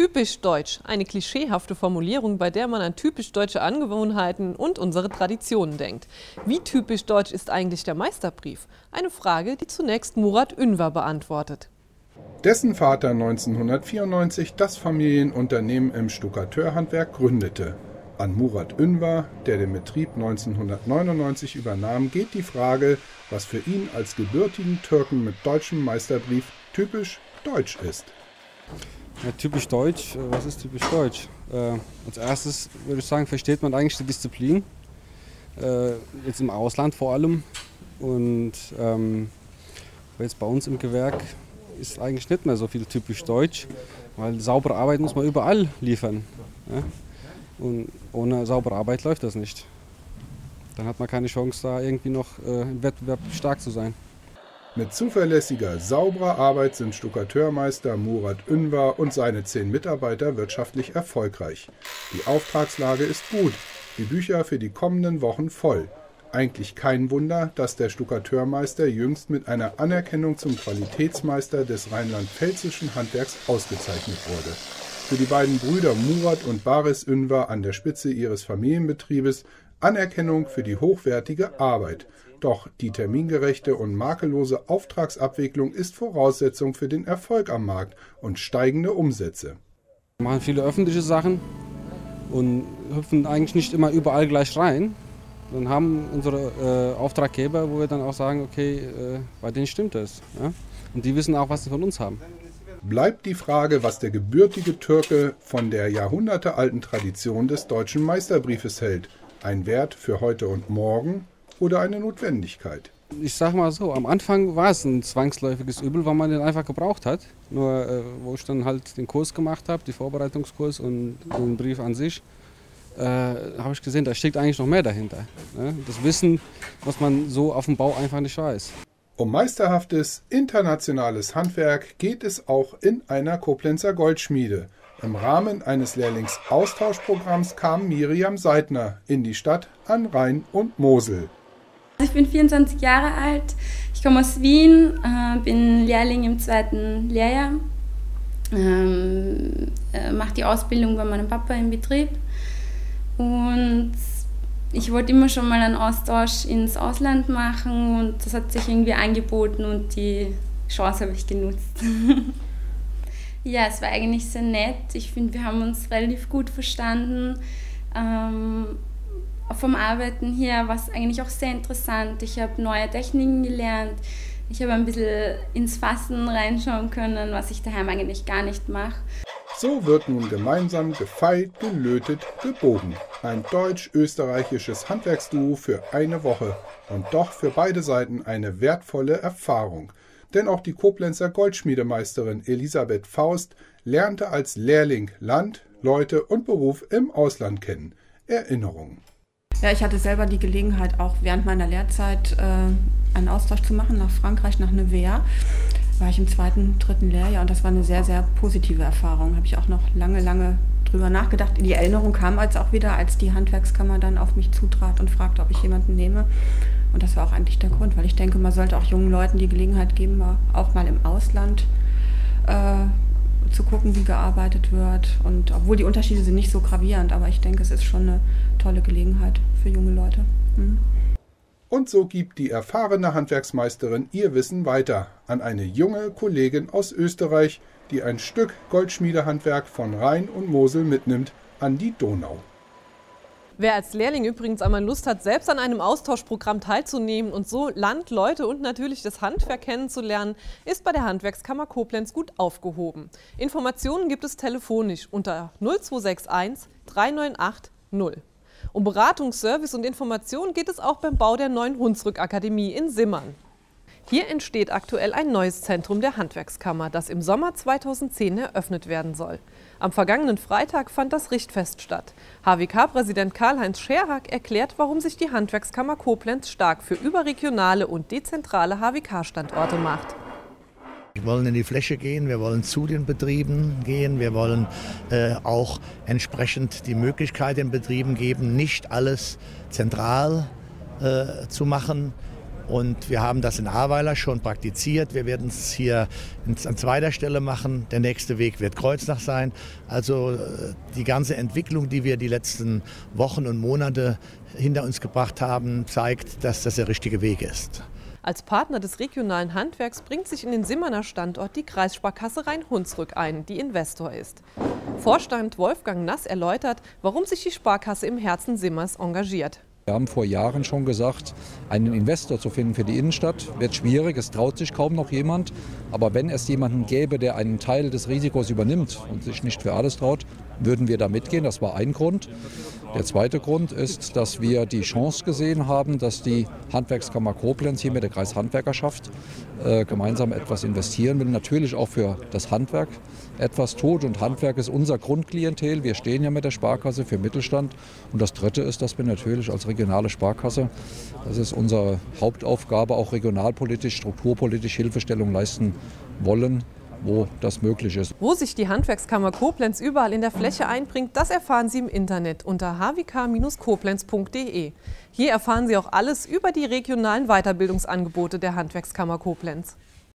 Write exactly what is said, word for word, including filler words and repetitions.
Typisch deutsch, eine klischeehafte Formulierung, bei der man an typisch deutsche Angewohnheiten und unsere Traditionen denkt. Wie typisch deutsch ist eigentlich der Meisterbrief? Eine Frage, die zunächst Murat Ünver beantwortet. Dessen Vater neunzehnhundertvierundneunzig das Familienunternehmen im Stuckateurhandwerk gründete. An Murat Ünver, der den Betrieb neunzehnhundertneunundneunzig übernahm, geht die Frage, was für ihn als gebürtigen Türken mit deutschem Meisterbrief typisch deutsch ist. Ja, typisch deutsch, was ist typisch deutsch? Äh, als erstes würde ich sagen, versteht man eigentlich die Disziplin, äh, jetzt im Ausland vor allem. Und ähm, jetzt bei uns im Gewerk ist eigentlich nicht mehr so viel typisch deutsch, weil saubere Arbeit muss man überall liefern. Ja? Und ohne saubere Arbeit läuft das nicht. Dann hat man keine Chance, da irgendwie noch äh, im Wettbewerb stark zu sein. Mit zuverlässiger, sauberer Arbeit sind Stuckateurmeister Murat Ünver und seine zehn Mitarbeiter wirtschaftlich erfolgreich. Die Auftragslage ist gut, die Bücher für die kommenden Wochen voll. Eigentlich kein Wunder, dass der Stuckateurmeister jüngst mit einer Anerkennung zum Qualitätsmeister des rheinland-pfälzischen Handwerks ausgezeichnet wurde. Für die beiden Brüder Murat und Baris Ünver an der Spitze ihres Familienbetriebes Anerkennung für die hochwertige Arbeit. Doch die termingerechte und makellose Auftragsabwicklung ist Voraussetzung für den Erfolg am Markt und steigende Umsätze. Wir machen viele öffentliche Sachen und hüpfen eigentlich nicht immer überall gleich rein. Dann haben unsere äh, Auftraggeber, wo wir dann auch sagen, okay, äh, bei denen stimmt das. Ja? Und die wissen auch, was sie von uns haben. Bleibt die Frage, was der gebürtige Türke von der jahrhundertealten Tradition des deutschen Meisterbriefes hält. Ein Wert für heute und morgen oder eine Notwendigkeit? Ich sag mal so, am Anfang war es ein zwangsläufiges Übel, weil man den einfach gebraucht hat. Nur äh, wo ich dann halt den Kurs gemacht habe, die Vorbereitungskurs und den Brief an sich, äh, habe ich gesehen, da steckt eigentlich noch mehr dahinter. Ne? Das Wissen, was man so auf dem Bau einfach nicht weiß. Um meisterhaftes internationales Handwerk geht es auch in einer Koblenzer Goldschmiede. Im Rahmen eines Lehrlingsaustauschprogramms kam Miriam Seidner in die Stadt an Rhein und Mosel. Ich bin vierundzwanzig Jahre alt, ich komme aus Wien, äh, bin Lehrling im zweiten Lehrjahr, ähm, äh, mache die Ausbildung bei meinem Papa im Betrieb und ich wollte immer schon mal einen Austausch ins Ausland machen und das hat sich irgendwie angeboten und die Chance habe ich genutzt. Ja, es war eigentlich sehr nett. Ich finde, wir haben uns relativ gut verstanden. Ähm, vom Arbeiten her war es eigentlich auch sehr interessant. Ich habe neue Techniken gelernt. Ich habe ein bisschen ins Fassen reinschauen können, was ich daheim eigentlich gar nicht mache. So wird nun gemeinsam gefeilt, gelötet, gebogen. Ein deutsch-österreichisches Handwerksduo für eine Woche. Und doch für beide Seiten eine wertvolle Erfahrung. Denn auch die Koblenzer Goldschmiedemeisterin Elisabeth Faust lernte als Lehrling Land, Leute und Beruf im Ausland kennen. Erinnerungen. Ja, ich hatte selber die Gelegenheit, auch während meiner Lehrzeit äh, einen Austausch zu machen nach Frankreich, nach Nevers. War ich im zweiten, dritten Lehrjahr und das war eine sehr, sehr positive Erfahrung. Habe ich auch noch lange, lange drüber nachgedacht. Die Erinnerung kam als auch wieder, als die Handwerkskammer dann auf mich zutrat und fragte, ob ich jemanden nehme. Und das war auch eigentlich der Grund, weil ich denke, man sollte auch jungen Leuten die Gelegenheit geben, auch mal im Ausland äh, zu gucken, wie gearbeitet wird. Und obwohl die Unterschiede sind nicht so gravierend, aber ich denke, es ist schon eine tolle Gelegenheit für junge Leute. Mhm. Und so gibt die erfahrene Handwerksmeisterin ihr Wissen weiter an eine junge Kollegin aus Österreich, die ein Stück Goldschmiedehandwerk von Rhein und Mosel mitnimmt an die Donau. Wer als Lehrling übrigens einmal Lust hat, selbst an einem Austauschprogramm teilzunehmen und so Land, Leute und natürlich das Handwerk kennenzulernen, ist bei der Handwerkskammer Koblenz gut aufgehoben. Informationen gibt es telefonisch unter null zwei sechs eins drei neun acht null. Um Beratung, Service und Information geht es auch beim Bau der neuen Hunsrück-Akademie in Simmern. Hier entsteht aktuell ein neues Zentrum der Handwerkskammer, das im Sommer zweitausendzehn eröffnet werden soll. Am vergangenen Freitag fand das Richtfest statt. H W K-Präsident Karl-Heinz Scherack erklärt, warum sich die Handwerkskammer Koblenz stark für überregionale und dezentrale H W K-Standorte macht. Wir wollen in die Fläche gehen, wir wollen zu den Betrieben gehen, wir wollen äh, auch entsprechend die Möglichkeit den Betrieben geben, nicht alles zentral äh, zu machen. Und wir haben das in Ahrweiler schon praktiziert. Wir werden es hier an zweiter Stelle machen. Der nächste Weg wird Kreuznach sein. Also die ganze Entwicklung, die wir die letzten Wochen und Monate hinter uns gebracht haben, zeigt, dass das der richtige Weg ist. Als Partner des regionalen Handwerks bringt sich in den Simmerner Standort die Kreissparkasse Rhein-Hunsrück ein, die Investor ist. Vorstand Wolfgang Nass erläutert, warum sich die Sparkasse im Herzen Simmers engagiert. Wir haben vor Jahren schon gesagt, einen Investor zu finden für die Innenstadt wird schwierig, es traut sich kaum noch jemand. Aber wenn es jemanden gäbe, der einen Teil des Risikos übernimmt und sich nicht für alles traut, würden wir da mitgehen. Das war ein Grund. Der zweite Grund ist, dass wir die Chance gesehen haben, dass die Handwerkskammer Koblenz hier mit der Kreishandwerkerschaft äh, gemeinsam etwas investieren will. Natürlich auch für das Handwerk etwas tut. Und Handwerk ist unser Grundklientel. Wir stehen ja mit der Sparkasse für Mittelstand. Und das Dritte ist, dass wir natürlich als regionale Sparkasse, das ist unsere Hauptaufgabe, auch regionalpolitisch, strukturpolitisch Hilfestellung leisten wollen, wo das möglich ist. Wo sich die Handwerkskammer Koblenz überall in der Fläche einbringt, das erfahren Sie im Internet unter h w k Bindestrich koblenz punkt d e. Hier erfahren Sie auch alles über die regionalen Weiterbildungsangebote der Handwerkskammer Koblenz.